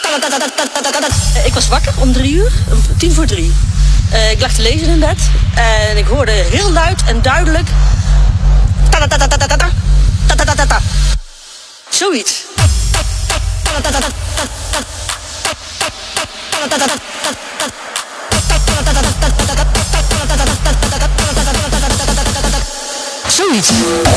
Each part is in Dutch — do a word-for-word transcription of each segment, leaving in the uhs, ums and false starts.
Ik was wakker om drie uur, om tien voor drie. Uh, ik lag te lezen in bed en ik hoorde heel luid en duidelijk. Zoiets. Zoiets.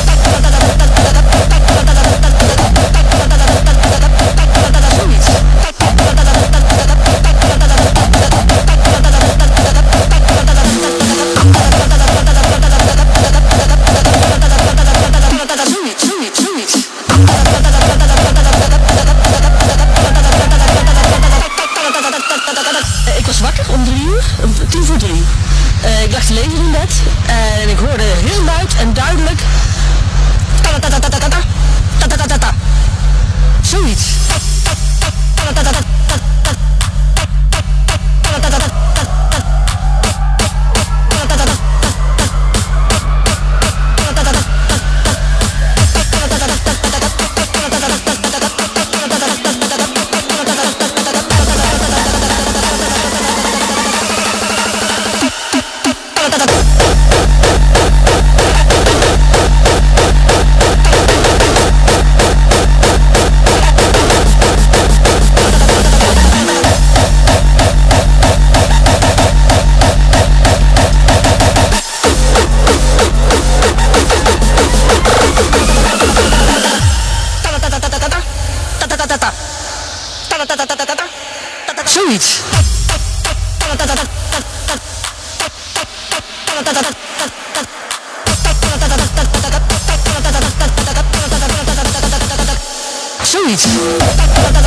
Ik was wakker om drie uur, om tien voor drie. Uh, ik lag te lezen in bed en ik hoorde heel luid en duidelijk. Zoiets. Zoiets. Zoiets.